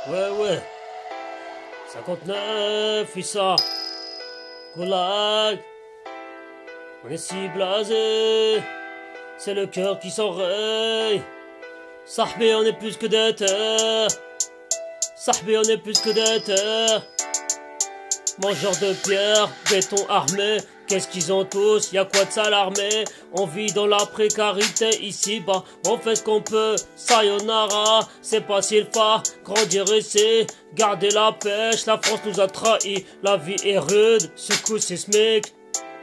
Ouais, 59, 800, Goulag, on est si blasé, c'est le cœur qui s'enraye. Sahbé, on est plus que des terres, Sahbé, on est plus que des terres. Mangeurs de pierre, béton armé, qu'est-ce qu'ils ont tous, y'a quoi de s'alarmer. On vit dans la précarité ici-bas, on fait ce qu'on peut, sayonara. C'est pas si fa, grandir ici, garder la pêche. La France nous a trahis, la vie est rude, secousse sismique.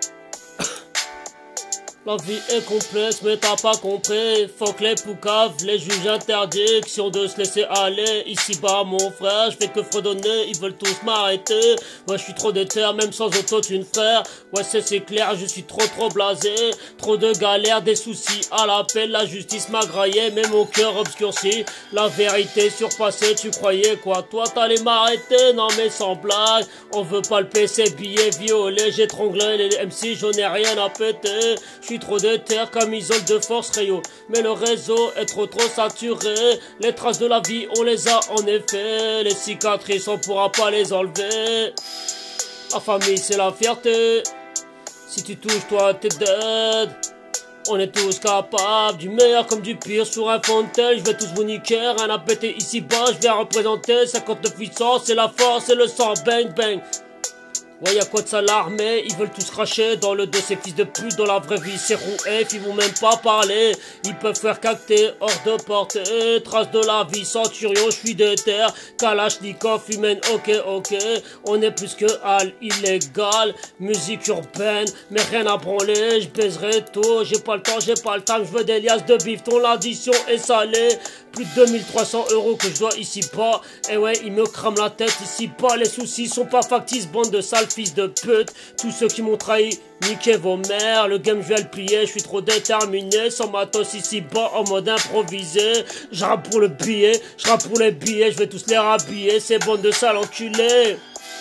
La vie est complexe mais t'as pas compris. Faut que les poucaves, les juges interdiction de se laisser aller. Ici bas mon frère, je fais que fredonner, ils veulent tous m'arrêter. Ouais je suis trop déter même sans autotune frère. Ouais c'est clair, je suis trop blasé. Trop de galères, des soucis à l'appel. La justice m'a graillé mais mon cœur obscurci. La vérité surpassée, tu croyais quoi? Toi t'allais m'arrêter? Non mais sans blague. On veut pas le PC, billets violés. J'ai tronglé les MC, j'en ai rien à péter. Je suis trop déter comme isole de force Rayo. Mais le réseau est trop saturé. Les traces de la vie on les a en effet. Les cicatrices on pourra pas les enlever. La famille c'est la fierté. Si tu touches toi t'es dead. On est tous capables du meilleur comme du pire sur un fond de tel. Je vais tous vous niquer, rien à péter ici bas. Je viens représenter 59 puissants. C'est la force et le sang, bang bang. Ouais y'a quoi de s'alarmer, ils veulent tous cracher dans le dos ces fils de pute. Dans la vraie vie c'est roué, ils vont même pas parler. Ils peuvent faire cacter hors de portée. Trace de la vie, centurion, je suis déter. Kalachnikov, humaine, ok. On est plus que hal illégal. Musique urbaine, mais rien à branler. Je baiserai tôt, j'ai pas le temps, je veux des liasses de bifton, l'addition est salée. Plus de 2300 € que je dois ici bas. Et ouais, ils me crament la tête ici bas. Les soucis sont pas factices, bande de sales fils de pute. Tous ceux qui m'ont trahi, niquez vos mères. Le game, je vais le plier, je suis trop déterminé. Sans matos ici bas, en mode improvisé. Je rappe pour le billet, je rappe pour les billets. Je vais tous les rhabiller, ces bandes de sales enculés.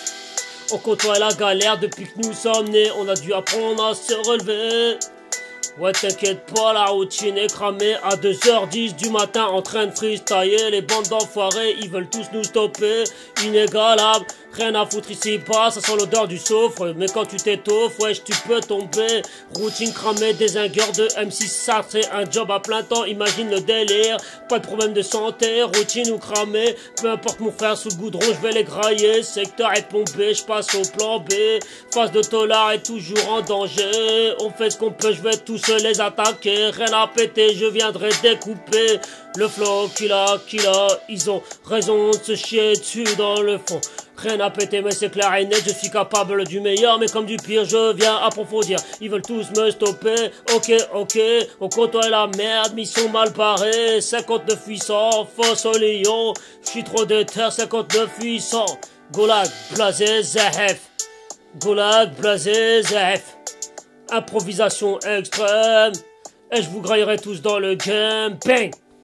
On côtoie la galère depuis que nous sommes nés. On a dû apprendre à se relever. Ouais t'inquiète pas, la routine est cramée. À 2h10 du matin en train de freestyler. Les bandes d'enfoirés, ils veulent tous nous stopper. Inégalable, rien à foutre ici bas. Ça sent l'odeur du soufre, mais quand tu t'étouffes, wesh tu peux tomber. Routine cramée, désingueur de M6, ça c'est un job à plein temps. Imagine le délire, pas de problème de santé. Routine ou cramée, peu importe mon frère sous le goudron, je vais les grailler. Secteur est plombé, je passe au plan B. Face de Tolar est toujours en danger. On fait ce qu'on peut, je vais tous les attaquer. Rien à péter, je viendrai découper. Le flow qu'il a, ils ont raison de se chier dessus dans le fond. Rien à péter mais c'est clair et net, je suis capable du meilleur mais comme du pire je viens approfondir. Ils veulent tous me stopper, ok, on côtoie la merde mais ils sont mal parés. 59 800, face au lion, je suis trop déter. 59 800, Goulag, blasé, zahef. Goulag, blasé, zahef. Improvisation extrême, et je vous graillerai tous dans le game, bang.